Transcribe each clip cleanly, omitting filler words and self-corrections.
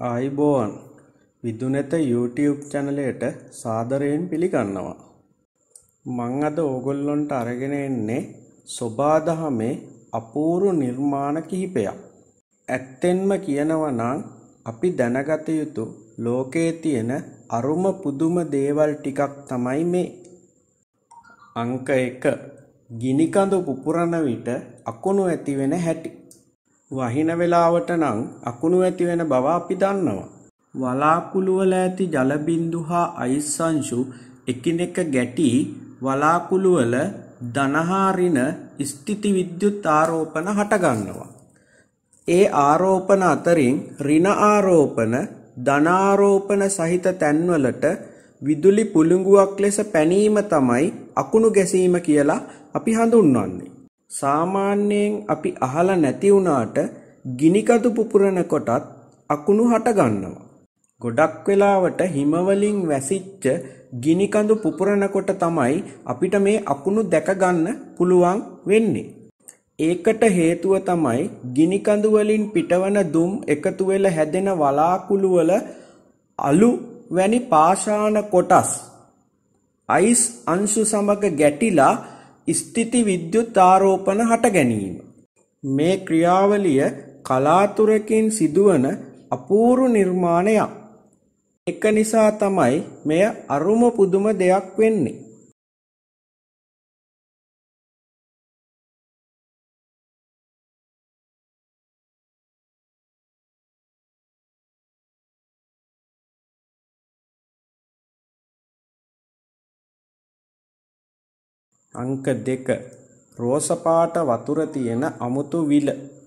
ආයිබෝවන් විදුනෙත YouTube චැනලයට සාදරයෙන් පිළිගන්නවා. මං අද ඕගොල්ලොන්ට අරගෙන එන්නේ සොබාදහමේ අපූර්ව නිර්මාණ කිහිපයක්. ඇත්තෙන්ම කියනවා නම් අපි දැනගත යුතු ලෝකයේ තියෙන අරුම පුදුම දේවල් ටිකක් තමයි මේ. අංක 1 ගිනිකඳු පුපුරන විට අකුණු ඇති වෙන හැටි. වහින වෙලාවට නම් අකුණු ඇති වෙන බව අපි දන්නවා. වලාකුළු වල ඇති ජල බිඳු හා අයිස් අංශු එකිනෙක ගැටි වලාකුළු වල ධන හා ඍණ ස්ථිති විද්‍යුත් ආරෝපණ හට ගන්නවා. ඒ ආරෝපණ අතරින් ඍණ ආරෝපණ ධන ආරෝපණ සහිත තැන්වලට විදුලි පුළඟුවක් ලෙස පැනීම තමයි අකුණු ගැසීම කියලා අපි හඳුන්වන්නේ. සාමාන්‍යයෙන් අපි අහලා නැති වුණාට ගිනිකඳු පුපුරන කොටත් අකුණු හට ගන්නවා. ගොඩක් වෙලාවට හිම වලින් වැසිච්ච ගිනිකඳු පුපුරන කොට තමයි අපිට මේ අකුණු දැක ගන්න පුළුවන් වෙන්නේ. ඒකට හේතුව තමයි ගිනිකඳු වලින් පිටවන දුම් එකතු වෙලා හැදෙන වලාකුළු වල අලු වැනි පාෂාණ කොටස් අයිස් අංශු සමග ගැටිලා ස්ථිති විද්‍යුත් ආරෝපණ හට ගැනීම. මේ ක්‍රියාවලිය කලාතුරකින් සිදුවන අපූර්ව නිර්මාණයක්. ඒක නිසා තමයි මෙය අරුම පුදුම දෙයක් වෙන්නේ. අංක 2 රෝස පාට වතුර තියෙන අමුතු විල.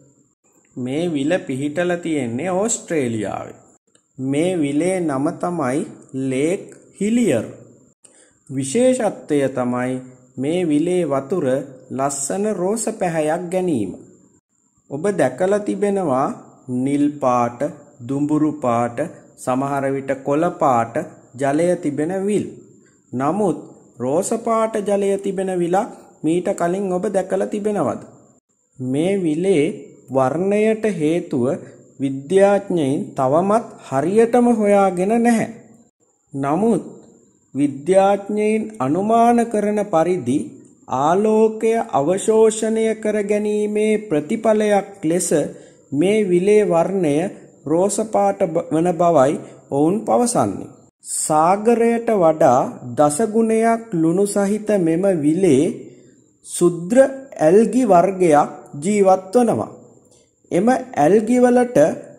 මේ විල පිහිටලා තියෙන්නේ ඕස්ට්‍රේලියාවේ. මේ විලේ නම තමයි ලේක් හිලියර්. විශේෂත්වය තමයි මේ විලේ වතුර ලස්සන රෝස පැහැයක් ගැනීම. ඔබ දැකලා තිබෙනවා නිල් පාට, දුඹුරු පාට, සමහර විට කොළ පාට ජලය තිබෙන විල්. නමුත් රෝස පාට ජලය තිබෙන විලක් මීට කලින් ඔබ දැකලා තිබෙනවද? මේ විලේ වර්ණයට හේතුව විද්‍යාඥයින් තවමත් හරියටම හොයාගෙන නැහැ. නමුත් විද්‍යාඥයින් අනුමාන කරන පරිදි ආලෝකය අවශෝෂණය කර ගැනීමේ ප්‍රතිඵලයක් ලෙස මේ විලේ වර්ණය රෝස පාට වන බවයි ඔවුන් පවසන්නේ. සාගරයට වඩා දසගුණයක් ලුණු සහිත මෙම විලේ සුද්‍ර ඇල්ගි වර්ගයක් ජීවත් වනවා. එම ඇල්ගි වලට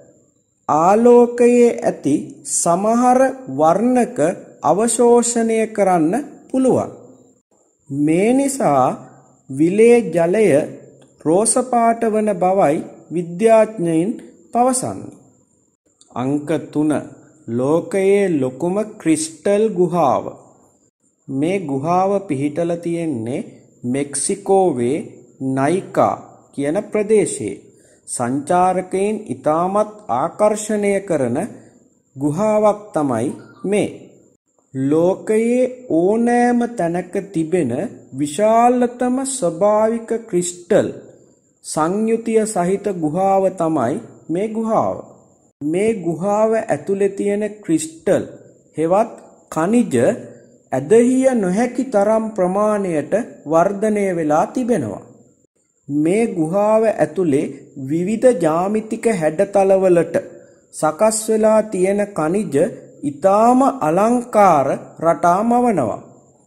ආලෝකයේ ඇති සමහර වර්ණක අවශෝෂණය කරන්න පුළුවන්. මේ නිසා විලේ ජලය රෝස පාට වන බවයි විද්‍යාඥයින් පවසන්නේ. අංක 3 ලෝකයේ ලොකුම ක්‍රිස්ටල් ගුහාව. මේ ගුහාව පිහිටලා තියෙන්නේ මෙක්සිකෝවේ නයිකා කියන ප්‍රදේශයේ. සංචාරකයන් ඉතාමත් ආකර්ෂණය කරන ගුහාවක් තමයි මේ. ලෝකයේ ඕනෑම තැනක තිබෙන විශාලතම ස්වභාවික ක්‍රිස්ටල් සංයුතිය සහිත ගුහාව තමයි මේ ගුහාව. මේ ගුහාව ඇතුලේ තියෙන ක්‍රිස්ටල් හෙවත් ඛනිජ ඇදහිය නොහැකි තරම් ප්‍රමාණයට වර්ධනය වෙලා තිබෙනවා. මේ ගුහාව ඇතුලේ විවිධ ජ්‍යාමිතික හැඩතලවලට සකස් වෙලා තියෙන ඛනිජ ඊටාම අලංකාර රටා මවනවා.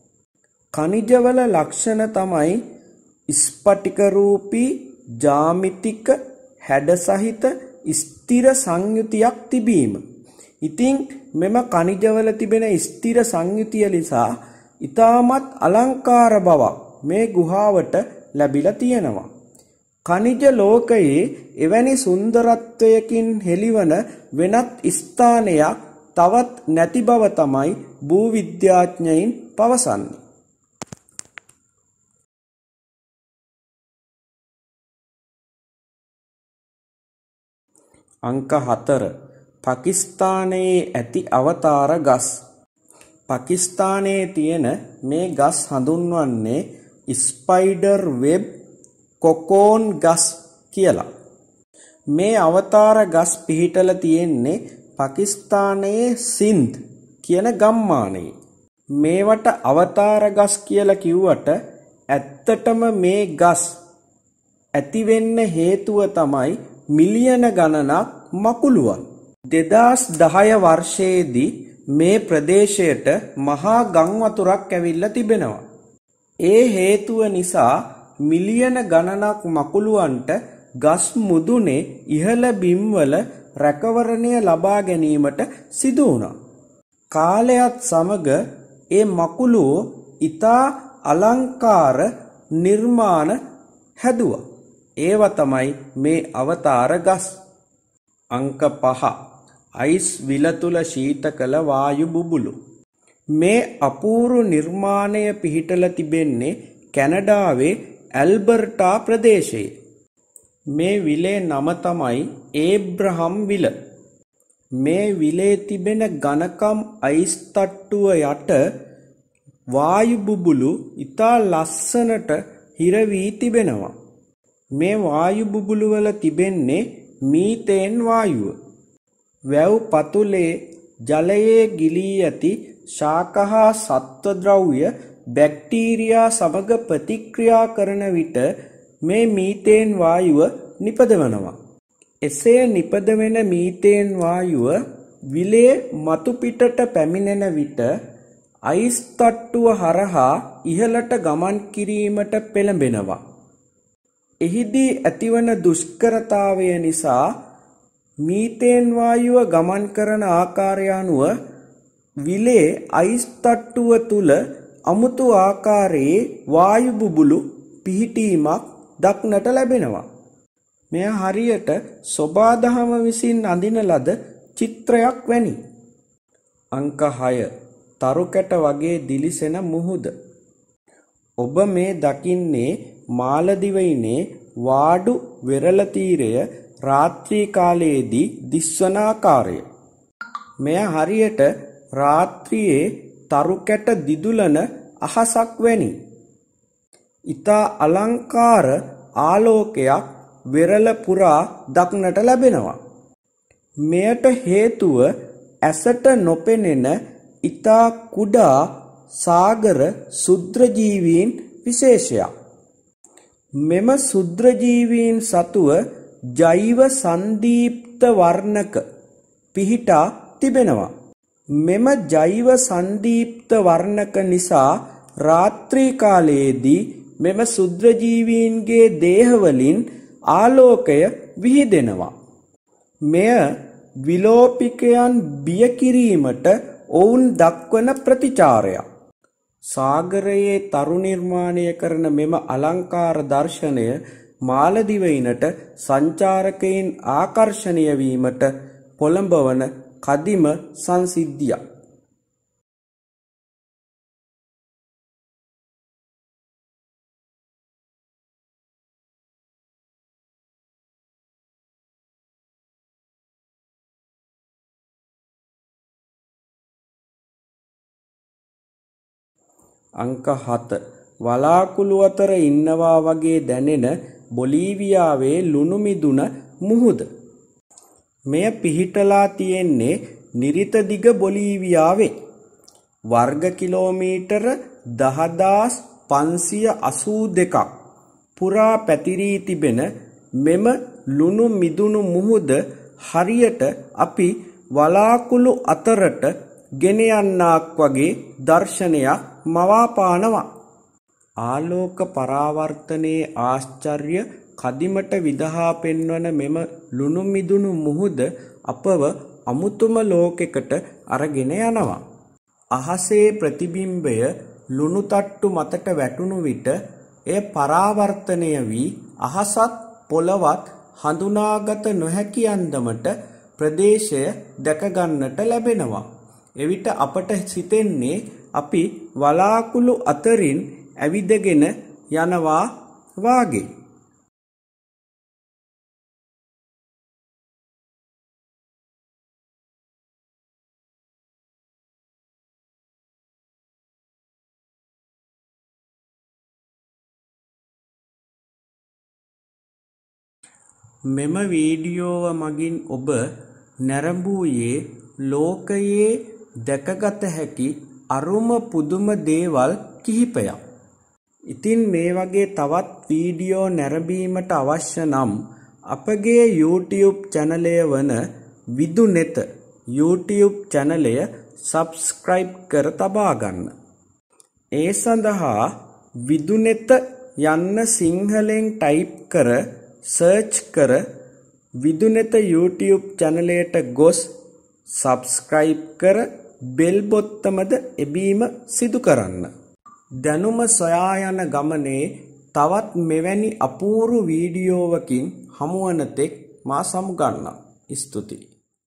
ඛනිජවල ලක්ෂණ තමයි ස්පටික රූපී ජ්‍යාමිතික හැඩ සහිත ස්ථිර සංයුතියක් තිබීම. ඉතින් මෙම ඛනිජවල තිබෙන ස්ථිර සංයුතිය නිසා ඊටමත් අලංකාර බවක් මේ ගුහාවට ලැබිලා තියෙනවා. ඛනිජ ලෝකයේ එවැනි සුන්දරත්වයකින් හෙළිවන වෙනත් ස්ථානයක් තවත් නැති බව තමයි භූවිද්‍යාඥයින් පවසන්නේ. අංක 4 පාකිස්තානයේ ඇති අවතාර ගස්. පාකිස්තානයේ තියෙන මේ ගස් හඳුන්වන්නේ ස්පයිඩර් වෙබ් කොකෝන් ගස් කියලා. මේ අවතාර ගස් පිහිටලා තියෙන්නේ පාකිස්තානයේ සින්ද් කියන ගම්මානයේ. මේවට අවතාර ගස් කියලා කිව්වට ඇත්තටම මේ ගස් ඇති වෙන්න හේතුව තමයි මිලියන ගණනක් මකුලුවන්. 2010 වර්ෂයේදී මේ ප්‍රදේශයට මහා ගම් වතුරක් ඇවිල්ලා තිබෙනවා. ඒ හේතුව නිසා මිලියන ගණනක් මකුලුවන්ට ගස් මුදුනේ ඉහළ බිම්වල රැකවරණය ලබා ගැනීමට සිදු වුණා. කාලයත් සමග ඒ මකුලුවෝ ඊතා අලංකාර නිර්මාණ හැදුවා. ඒවා තමයි මේ අවතාර ගස්. අංක 5 අයිස් විලතුල ශීතකල වායු බුබුලු. මේ අපූර්ව නිර්මාණය පිහිටලා තිබෙන්නේ කැනඩාවේ ඇල්බර්ටා ප්‍රදේශයේ. මේ විලේ නම තමයි ඒබ්‍රහම් විල. මේ විලේ තිබෙන ඝනකම් අයිස් තට්ටුව යට වායු බුබුලු ඉතා ලස්සනට හිර වී තිබෙනවා. මේ වායු බුබුලු වල තිබෙන්නේ මීතේන් වායුව. වැව් පතුලේ ජලයේ ගිලී ඇති ශාක හා සත්ව ද්‍රව්‍ය බැක්ටීරියා සමග ප්‍රතික්‍රියා කරන විට මේ මීතේන් වායුව නිපදවනවා. එසේ නිපදවෙන මීතේන් වායුව විලේ මතු පිටට පැමිණෙන විට අයිස් තට්ටුව හරහා ඉහළට ගමන් කිරීමට පෙළඹෙනවා. එහිදී ඇතිවන දුෂ්කරතාවය නිසා මීතේන් වායුව ගමන් කරන ආකාරය අනුව විලේ අයිස් තට්ටුව තුල අමුතු ආකාරයේ වායු බුබුලු පිහිටීමක් දක්නට ලැබෙනවා. මෙය හරියට සොබාදහම විසින් අඳින ලද චිත්‍රයක් වැනි. අංක 6 තරුකැට වගේ දිලිසෙන මුහුද. ඔබ මේ දකින්නේ මාලදිවයිනේ වාඩු වෙරළ තීරය රාත්‍රී කාලයේදී දිස්වන ආකාරය. මෙය හරියට රාත්‍රියේ තරුකැට දිදුලන අහසක් වැනි. ඊතා අලංකාර ආලෝකයක් වෙරළ පුරා දක්නට ලැබෙනවා. මෙයට හේතුව ඇසට නොපෙනෙන ඊතා කුඩා සාගර සුද්‍රජීවීන් විශේෂයක්. මෙම සුද්‍රජීවීන් සතුව ජෛව සන්දීප්ත වර්ණක පිහිටා තිබෙනවා. මෙම ජෛව සන්දීප්ත වර්ණක නිසා රාත්‍රී කාලයේදී මෙම සුද්‍රජීවීන්ගේ දේහවලින් ආලෝකය විහිදෙනවා. මෙය විලෝපිකයන් බිය කිරීමට ඔවුන් දක්වන ප්‍රතිචාරයක්. සාගරයේ තරු නිර්මාණය කරන මෙම අලංකාර දර්ශනය මාලදිවයිනට සංචාරකයින් ආකර්ෂණය වීමට පොළඹවන කදිම සංසිද්ධියක්. අංක 7 වලාකුළු අතර ඉන්නවා වගේ දැනෙන බොලීවියාවේ ලුණු මිදුන මුහුද. මෙය පිහිටලා තියෙන්නේ නිරිත දිග බොලීවියාවේ. වර්ග කිලෝමීටර 10582ක් පුරා පැතිරී තිබෙන මෙම ලුණු මිදුණු මුහුද හරියට අපි වලාකුළු අතරට ගෙන යන්නක් වගේ දර්ශනයක් මවාපානවා. ආලෝක පරාවර්තනයේ ආශ්චර්ය කදිමට විදහා පෙන්වන මෙම ලුණු මිදුණු මුහුද අපව අමුතුම ලෝකයකට අරගෙන යනවා. අහසේ ප්‍රතිබිම්බය ලුණු තට්ටු මතට වැටුණු විට එය පරාවර්තනය වී අහසත් පොළවත් හඳුනාගත නොහැකි අන්දමට ප්‍රදේශය දැකගන්නට ලැබෙනවා. එවිට අපට සිතෙන්නේ අපි වලාකුළු අතරින් ඇවිදගෙන යනවා වාගේ. මෙම වීඩියෝව මගින් ඔබ නැරඹුයේ ලෝකයේ දැකගත හැකි අරුම පුදුම දේවල් කිහිපයක්. ඉතින් මේ වගේ තවත් වීඩියෝ නැරඹීමට අවශ්‍ය නම් අපගේ YouTube චැනලය වන විදුනෙත YouTube චැනලය සබ්ස්ක්‍රයිබ් කර තබා ගන්න. ඒ සඳහා විදුනෙත යන්න සිංහලෙන් ටයිප් කර සර්ච් කර විදුනෙත YouTube චැනලයට ගොස් සබ්ස්ක්‍රයිබ් කර බෙල් බොත්තමද එබීම සිදු කරන්න. දැනුම සොයා යන ගමනේ තවත් මෙවැනි අපූර්ව වීඩියෝවකින් හමුවන තෙක් මා සමුගන්නම්. ස්තුතියි.